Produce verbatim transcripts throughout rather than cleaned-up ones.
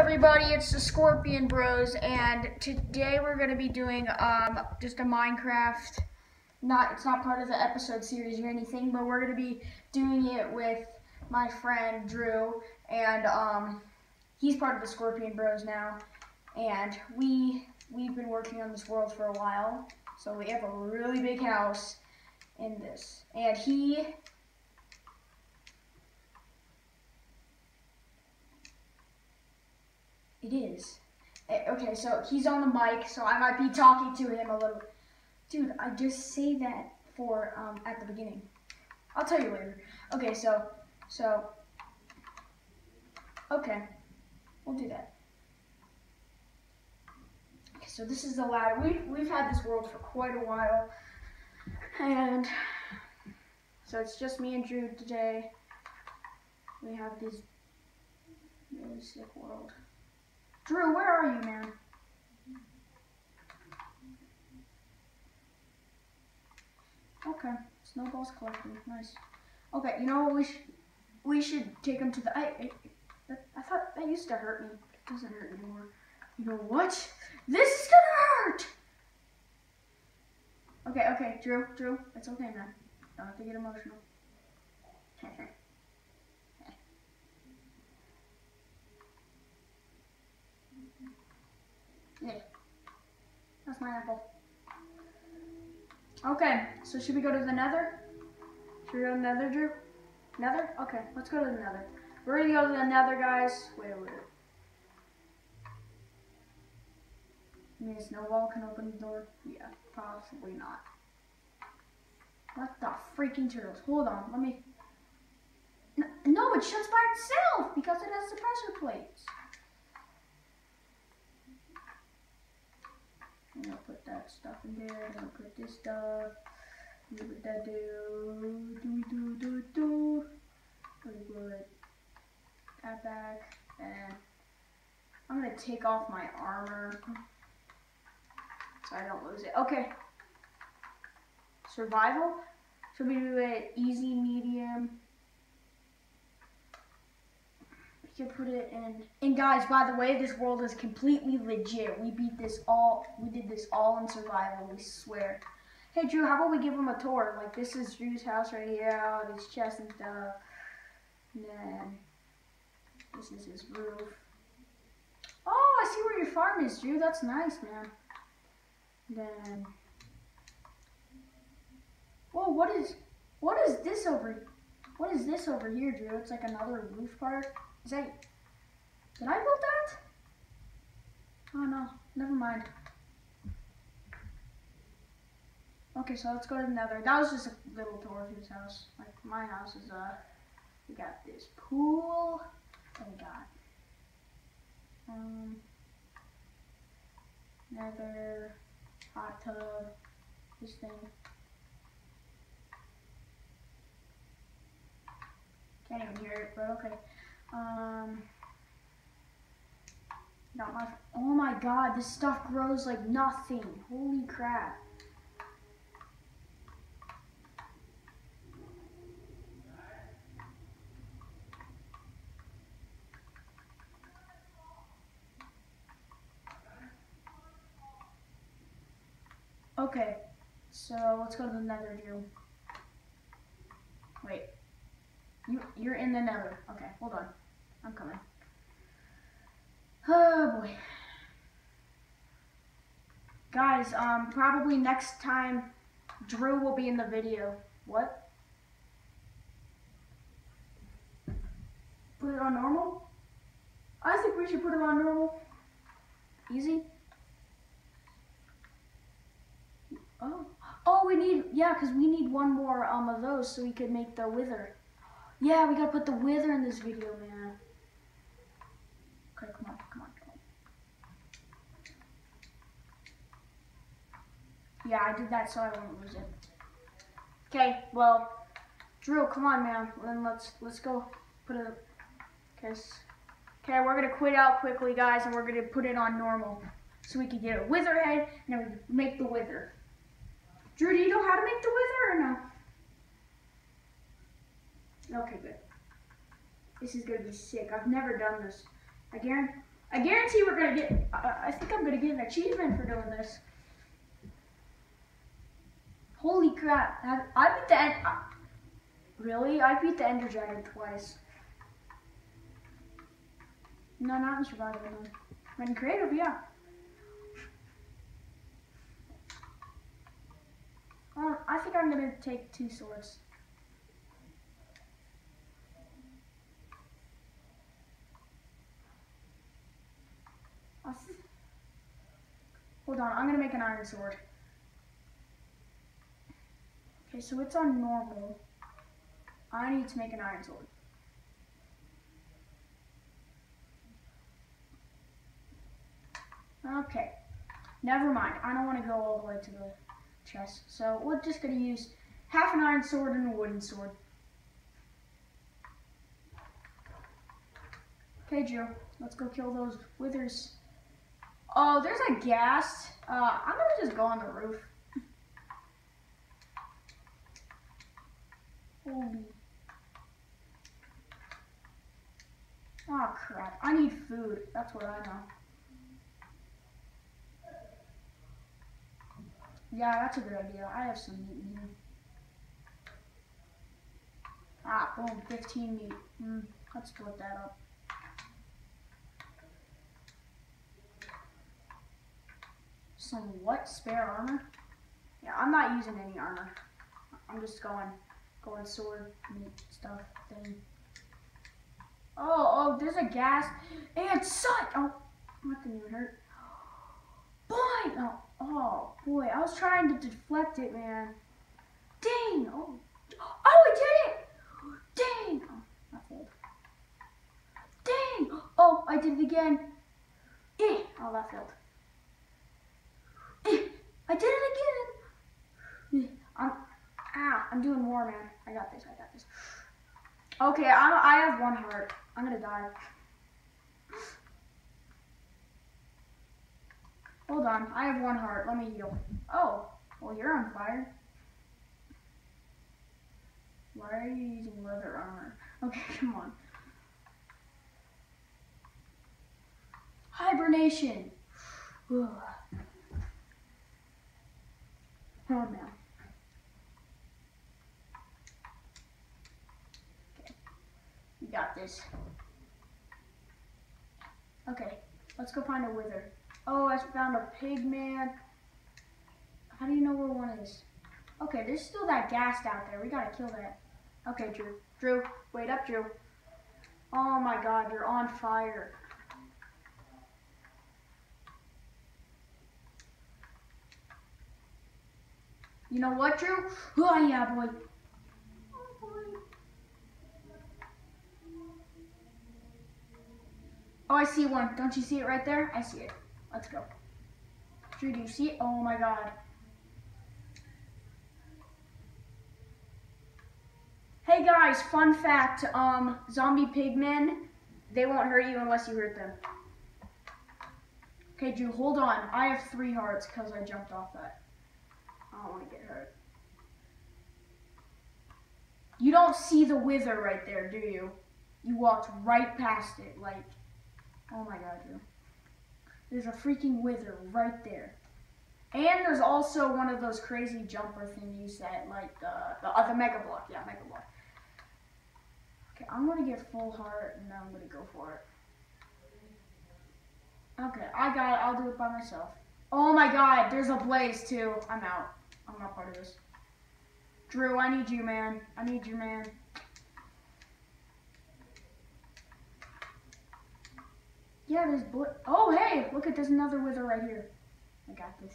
everybody, it's the Scorpion Bros, and today we're going to be doing um, just a Minecraft, not it's not part of the episode series or anything, but we're going to be doing it with my friend Drew, and um, he's part of the Scorpion Bros now, and we, we've been working on this world for a while, so we have a really big house in this, and he... It is. Okay, so he's on the mic, so I might be talking to him a little. Dude, I just say that for um, at the beginning. I'll tell you later. Okay, so, so, okay, we'll do that. Okay, so this is the ladder. We've, we've had this world for quite a while, and so it's just me and Drew today. We have this really sick world. Drew, where are you, man? Okay, snowballs collecting, nice. Okay, you know what? We should we should take him to the. I I, I thought that used to hurt me. It doesn't hurt anymore. You know what? This is gonna hurt. Okay, okay, Drew, Drew, it's okay, man. Don't have to get emotional. Yeah, that's my apple. Okay, so should we go to the nether? Should we go to the nether, Drew? Nether? Okay, let's go to the nether. We're gonna go to the nether, guys. Wait, wait. You mean a snowball can open the door? Yeah, possibly not. What the freaking turtles? Hold on, let me... No, it shuts by itself because it has suppressor plates. I'm gonna put that stuff in there. I'm gonna put this stuff. What would that do? Do do do do. I'm gonna put that back, and I'm gonna take off my armor so I don't lose it. Okay. Survival. Should we do it easy, medium? You put it in. And guys, by the way, this world is completely legit. We beat this all. We did this all in survival. We swear. Hey Drew, how about we give him a tour? Like, this is Drew's house right here. All these chests and stuff. And then this is his roof. Oh, I see where your farm is, Drew. That's nice, man. Then. Whoa, what is? What is this over? What is this over here, Drew? It's like another roof part. Is that, did I build that? Oh no, never mind. Okay, so let's go to the nether. That was just a little tour of his house. Like, my house is, uh, we got this pool, and we got, um, nether, hot tub, this thing. Can't even hear it, but okay. Um, not my, oh my god, this stuff grows like nothing. Holy crap. Okay, so let's go to the nether, Drew. Wait, you, you're in the nether. Okay, hold on. I'm coming. Oh boy. Guys, um, probably next time Drew will be in the video. What? Put it on normal? I think we should put it on normal. Easy. Oh. Oh, we need, yeah, because we need one more um, of those so we could make the wither. Yeah, we gotta put the wither in this video, man. Okay, come on, come on, come on. Yeah, I did that so I won't lose it. Okay, well, Drew, come on, man. Then let's let's go put it. Okay, okay, we're gonna quit out quickly, guys, and we're gonna put it on normal so we can get a wither head and then we can make the wither. Drew, do you know how to make the wither or no? Okay, good. This is gonna be sick. I've never done this. I guarantee, I guarantee we're gonna get, uh, I think I'm gonna get an achievement for doing this. Holy crap, I, I beat the end, uh, really? I beat the Ender Dragon twice. No, not in survival mode. But in creative, yeah. Um, I think I'm gonna take two swords. Hold on, I'm gonna make an iron sword. Okay, so it's on normal. I need to make an iron sword. Okay, never mind. I don't want to go all the way to the chest. So we're just gonna use half an iron sword and a wooden sword. Okay, Joe, let's go kill those withers. Oh, there's a ghast. Uh, I'm gonna just go on the roof. Holy. Oh crap, I need food. That's what I know. Yeah, that's a good idea. I have some meat in here. Ah, boom, fifteen meat. Mm, let's split that up. Some what? Spare armor? Yeah, I'm not using any armor. I'm just going, going sword, meat, stuff, thing. Oh, oh, there's a ghast. And sun! Oh, that didn't even hurt. Boy! Oh, oh, boy, I was trying to deflect it, man. Dang! Oh, oh, I did it! Dang! Oh, that failed. Dang! Oh, I did it again. Eh. Oh, that failed. Eh. I did it again. Eh. I'm, ah, I'm doing more, man. I got this. I got this. Okay, I'm, I have one heart. I'm gonna die. Hold on, I have one heart. Let me heal. Oh, well, you're on fire. Why are you using leather armor? Okay, come on. Hibernation. Oh, no. Okay, you got this. Okay, let's go find a wither. Oh, I found a pig, man. How do you know where one is? Okay, there's still that ghast out there. We gotta kill that. Okay, Drew. Drew, wait up, Drew. Oh my god, you're on fire. You know what, Drew? Oh yeah, boy. Oh, boy. Oh, I see one. Don't you see it right there? I see it. Let's go. Drew, do you see it? Oh my god. Hey guys, fun fact, um, zombie pigmen, they won't hurt you unless you hurt them. Okay, Drew, hold on. I have three hearts because I jumped off that. I don't want to get hurt. You don't see the wither right there, do you? You walked right past it, like, oh my god, Drew. There's a freaking wither right there. And there's also one of those crazy jumper thingies that, like, the, the, uh, the Mega Block. Yeah, Mega Block. Okay, I'm going to get full heart, and then I'm going to go for it. Okay, I got it. I'll do it by myself. Oh my god, there's a blaze, too. I'm out. I'm not part of this. Drew, I need you, man. I need you, man. Yeah, there's bl- Oh, hey! Look at, there's another wither right here. I got this.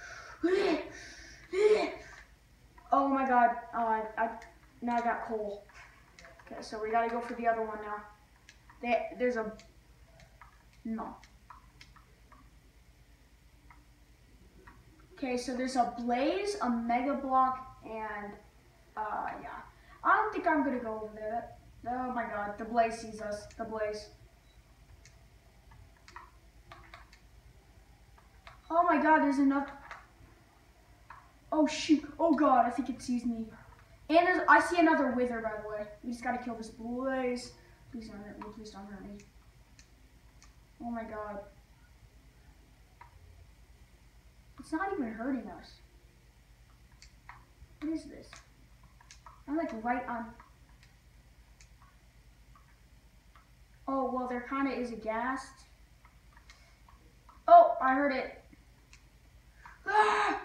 Oh my god. Oh, I, I, now I got coal. Okay, so we gotta go for the other one now. They, there's a... No. Okay, so there's a blaze, a Mega Block, and... Uh, yeah. I don't think I'm gonna go over there. Oh my god, the blaze sees us. The blaze. Oh my god, there's enough. Oh shoot. Oh god, I think it sees me. And there's, I see another wither, by the way. We just gotta kill this blaze. Please don't hurt me. Please don't hurt me. Oh my god. It's not even hurting us. What is this? I'm like right on. Oh, well, there kind of is a gas. Oh, I heard it. Ah!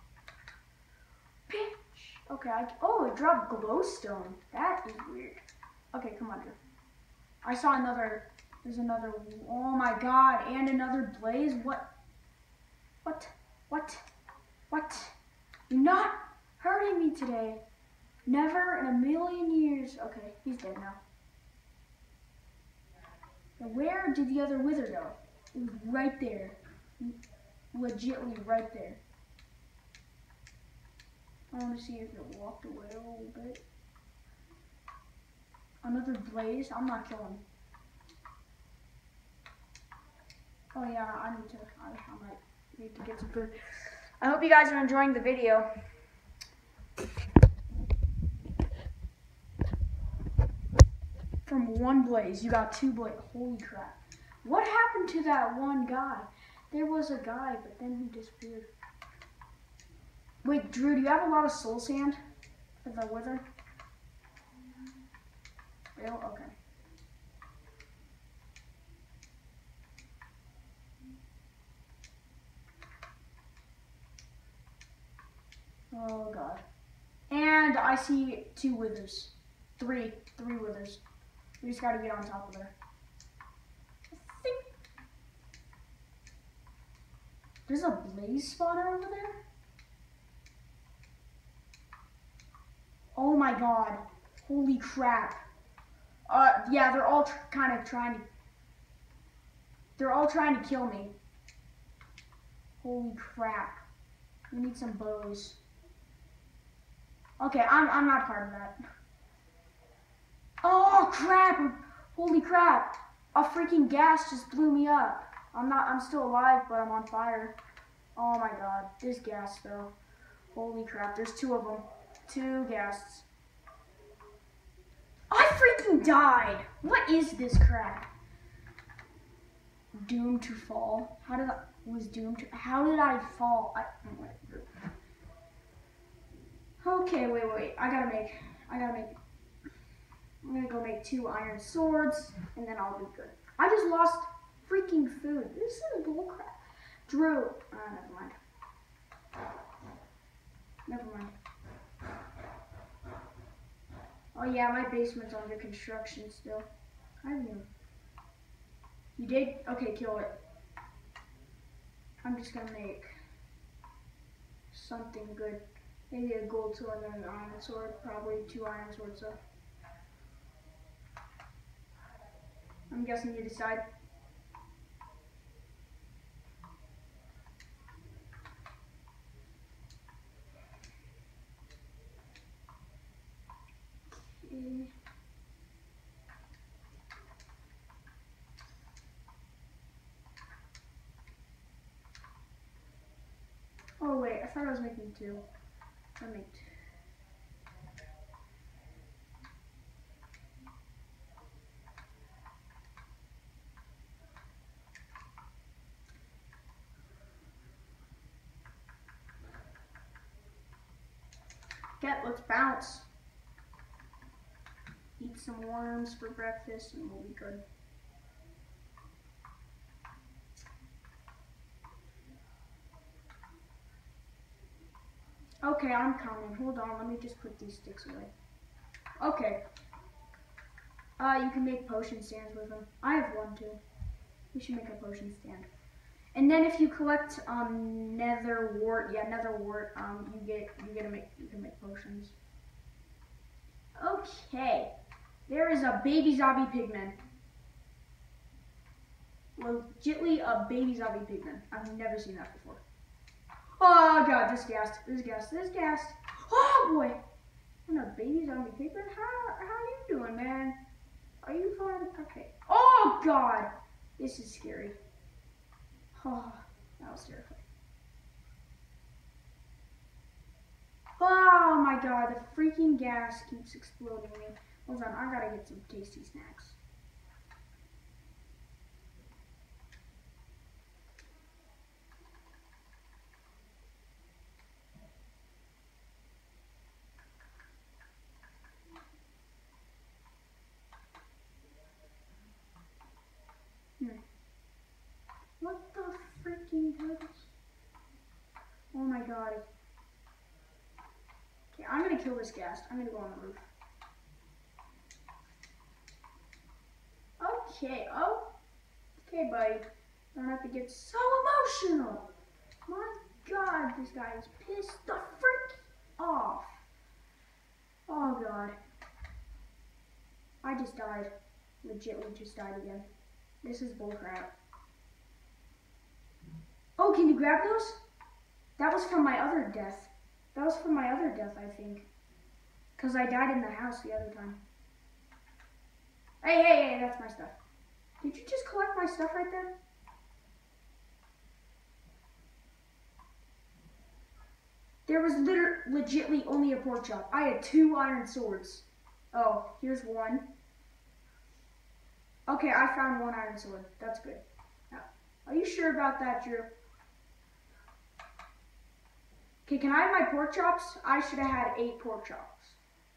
Bitch. Okay, I, oh, it dropped glowstone. That is weird. Okay, come on, here. I saw another, there's another, oh my god, and another blaze. What? What? What? What? You're not hurting me today. Never in a million years. Okay, he's dead now. Now where did the other wither go? It was right there. Legitly right there. I want to see if it walked away a little bit. Another blaze? I'm not killing. Oh yeah, I need to, I, I might need to get some food. I hope you guys are enjoying the video. From one blaze, you got two blaze. Holy crap. What happened to that one guy? There was a guy, but then he disappeared. Wait, Drew, do you have a lot of soul sand for the wither? Real? Okay. Oh god. And I see two withers. Three. Three withers. We just gotta get on top of her. I think there's a blaze spawner over there. Oh my god. Holy crap. Uh, yeah, they're all kind of trying to, they're all trying to kill me. Holy crap. We need some bows. Okay, I'm, I'm not part of that. Oh crap! Holy crap! A freaking gas just blew me up. I'm not, I'm still alive, but I'm on fire. Oh my god, this gas though. Holy crap, there's two of them. Two ghasts. I freaking died! What is this crap? Doomed to fall? How did I, was doomed to, how did I fall? I, okay, wait, wait, I gotta make, I gotta make, I'm gonna go make two iron swords, and then I'll be good. I just lost freaking food. This is bullcrap. Drew, uh, never mind. Never mind. Oh yeah, my basement's under construction still. I don't know. You did? Okay, kill it. I'm just gonna make something good. Maybe a gold sword and an iron sword. Probably two iron swords though. I'm guessing you decide. Okay. Oh wait, I thought I was making two. I made two. Get, let's bounce. Eat some worms for breakfast and we'll be good. Okay, I'm coming. Hold on, let me just put these sticks away. Okay. Uh, you can make potion stands with them. I have one too. We should make a potion stand. And then if you collect um nether wart, yeah, nether wart, um you get you get to make you can make potions. Okay. There is a baby zombie pigman. Legitly a baby zombie pigman. I've never seen that before. Oh god, this gassed, this gassed, this gassed. Oh boy! I'm a baby zombie pigman. How how are you doing, man? Are you fine? Okay. Oh god! This is scary. Oh, that was terrifying. Oh my god, the freaking gas keeps exploding me. Hold on, I gotta get some tasty snacks. god. Okay, I'm gonna kill this ghast. I'm gonna go on the roof. Okay, oh. Okay, buddy. Don't have to get so emotional. My god, this guy is pissed the frick off. Oh god. I just died. Legitly just died again. This is bullcrap. Oh, can you grab those? That was from my other death. That was from my other death, I think. Because I died in the house the other time. Hey, hey, hey, that's my stuff. Did you just collect my stuff right there? There was literally, legitly only a pork chop. I had two iron swords. Oh, here's one. Okay, I found one iron sword. That's good. Now, are you sure about that, Drew? Okay, can I have my pork chops? I should have had eight pork chops.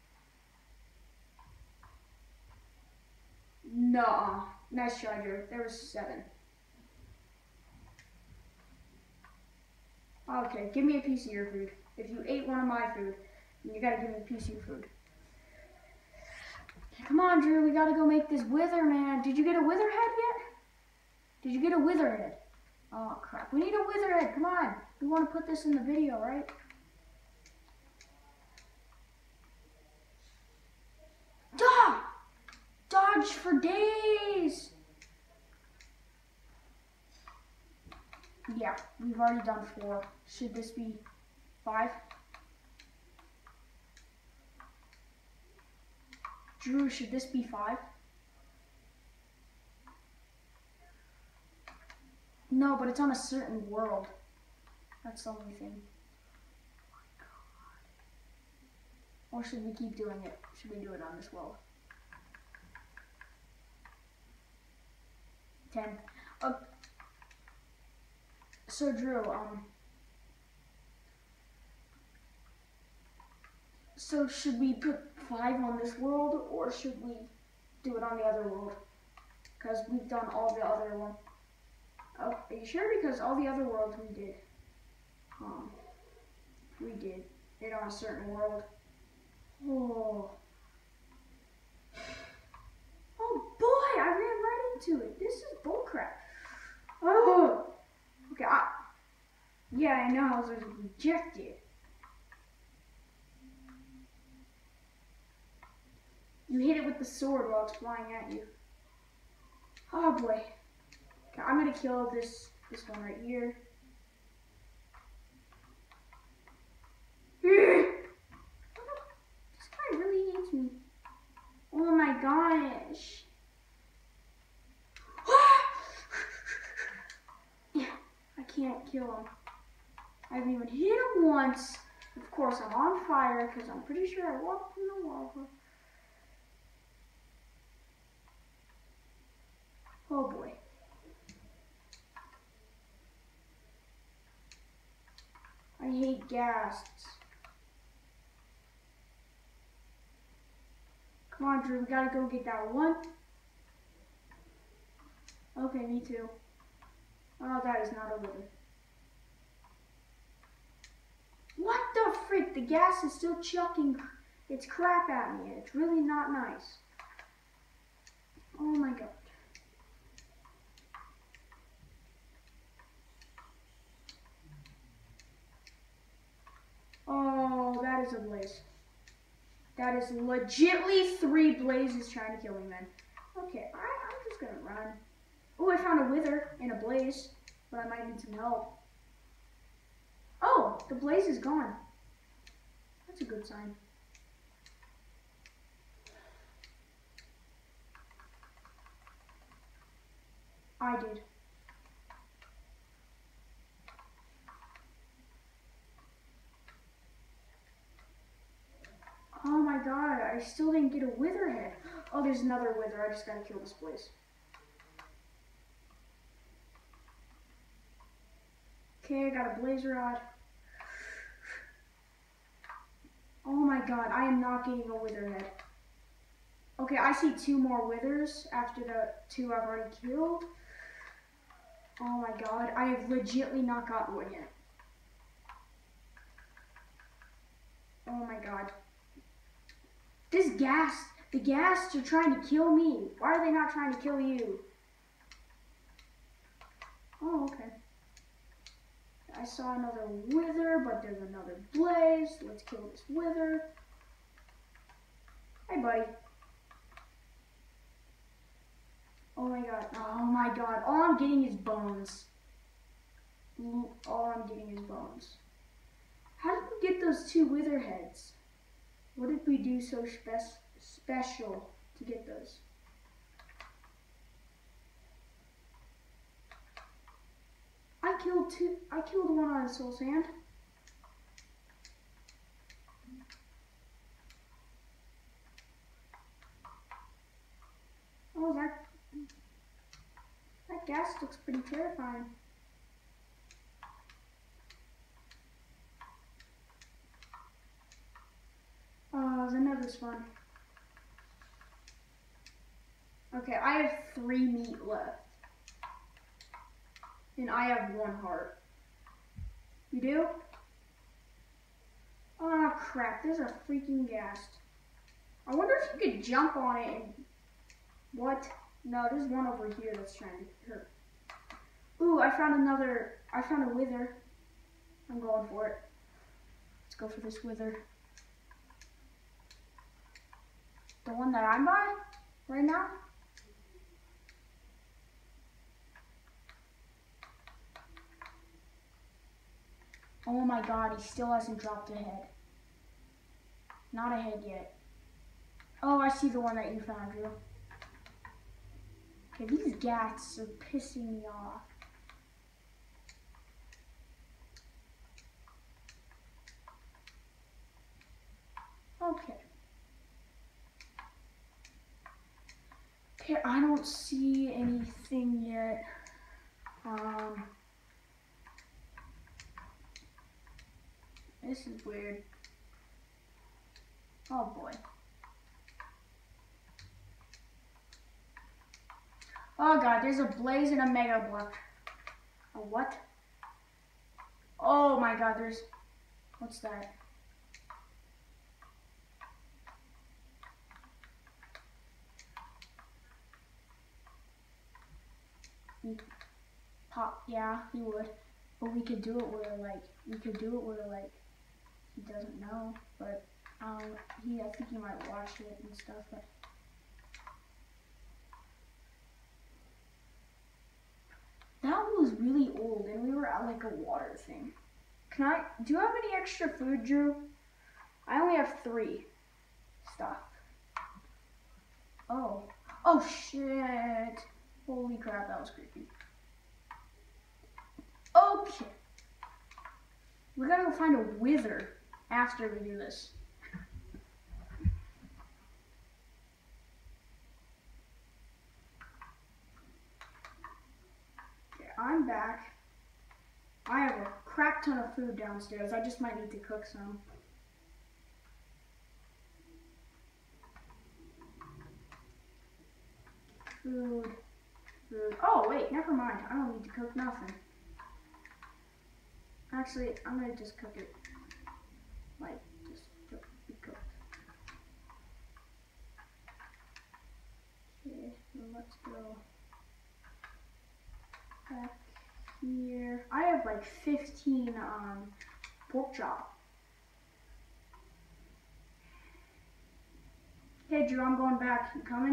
Nah. Nice try, Drew. There was seven. Okay, give me a piece of your food. If you ate one of my food, then you gotta give me a piece of your food. Come on, Drew, we gotta go make this wither, man. Did you get a wither head yet? Did you get a wither head? Oh, crap. We need a wither head. Come on. We want to put this in the video, right? Duh! Dodge for days! Yeah, we've already done four. Should this be five? Drew, should this be five? No, but it's on a certain world. That's the only thing. Or should we keep doing it? Should we do it on this world? Ten. Uh, so Drew, um, so should we put five on this world, or should we do it on the other world? Because we've done all the other one. Oh, are you sure? Because all the other worlds we did. Um, we did it on a certain world. Oh. Oh boy, I ran right into it. This is bullcrap. Oh. Okay, I, yeah, I know I was rejected. You hit it with the sword while it's flying at you. Oh boy. Okay, I'm gonna kill this this one right here. This guy really hates me. Oh my gosh. Yeah, I can't kill him. I haven't even hit him once. Of course, I'm on fire because I'm pretty sure I walked through the lava. Oh boy. I hate ghasts. Come on, Drew, we gotta go get that one. Okay, me too. Oh, that is not a wither. What the frick? The gas is still chucking its crap at me. It's really not nice. Oh my god. Oh, that is a blaze. That is legitly three blazes trying to kill me, man. Okay, I, I'm just gonna run. Oh, I found a wither in a blaze, but I might need some help. Oh, the blaze is gone. That's a good sign. I did. Oh my god, I still didn't get a wither head. Oh, there's another wither. I just gotta kill this blaze. Okay, I got a blaze rod. Oh my god, I am not getting a wither head. Okay, I see two more withers after the two I've already killed. Oh my god, I have legitly not gotten one yet. Oh my god. This gas, the gas are trying to kill me. Why are they not trying to kill you? Oh, okay. I saw another wither, but there's another blaze. Let's kill this wither. Hey, buddy. Oh my god. Oh my god. All I'm getting is bones. All I'm getting is bones. How did we get those two wither heads? What did we do so spe special to get those? I killed two. I killed one on soul sand. Oh, that that gas looks pretty terrifying. Oh, the nether's fun. Okay, I have three meat left. And I have one heart. You do? Oh crap, there's a freaking ghast. I wonder if you could jump on it and... What? No, there's one over here that's trying to hurt. Ooh, I found another... I found a wither. I'm going for it. Let's go for this wither. The one that I'm by right now? Oh my god, he still hasn't dropped a head. Not a head yet. Oh, I see the one that you found, Drew. Okay, these gats are pissing me off. Okay. Okay, I don't see anything yet. Um... This is weird. Oh boy. Oh god, there's a blaze and a mega block. A what? Oh my god, there's... What's that? He pop, yeah, he would. But we could do it where like, we could do it where like, he doesn't know, but um, he, I think he might watch it and stuff. But that was really old, and we were at like a water thing. Can I? Do you have any extra food, Drew? I only have three stuff. Oh, oh shit! Holy crap, that was creepy. Okay, we gotta go find a wither after we do this. Okay, I'm back. I have a crap ton of food downstairs. I just might need to cook some. Food, food. Oh wait, never mind. I don't need to cook nothing. Actually, I'm gonna just cook it. Like, just cook, be cooked. Okay, so let's go back here. I have like fifteen um, pork chop. Hey Drew, I'm going back. You coming?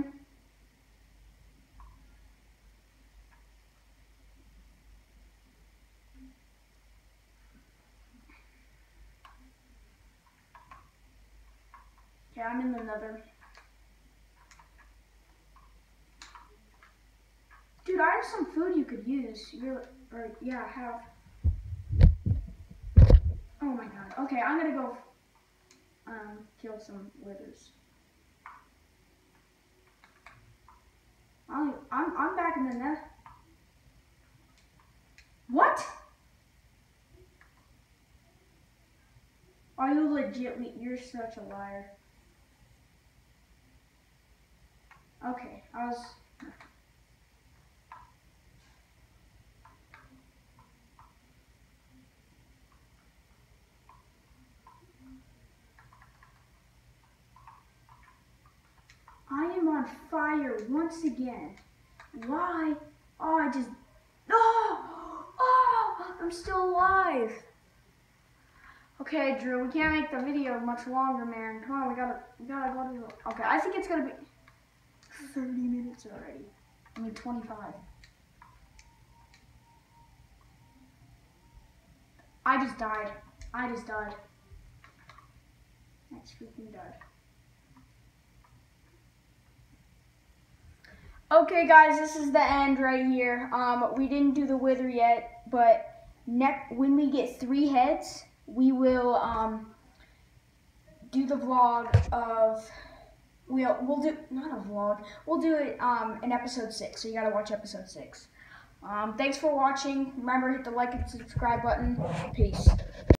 Yeah, I'm in the nether. Dude, I have some food you could use. You're, or, yeah, I have. Oh my god. Okay, I'm gonna go um, kill some withers. I'm, I'm, I'm back in the nether. What? Are you legit? You're such a liar. Okay, I was... on fire once again. Why? Oh, I just, oh, oh, I'm still alive. Okay, Drew, we can't make the video much longer, man. Come on, we gotta, we gotta go to the, okay, I think it's gonna be thirty minutes already. I mean, twenty-five. I just died. I just died. I just freaking died. Okay, guys, this is the end right here. Um, we didn't do the wither yet, but next when we get three heads, we will um do the vlog of we'll we'll do not a vlog. We'll do it um in episode six. So you gotta watch episode six. Um, thanks for watching. Remember, hit the like and subscribe button. Peace.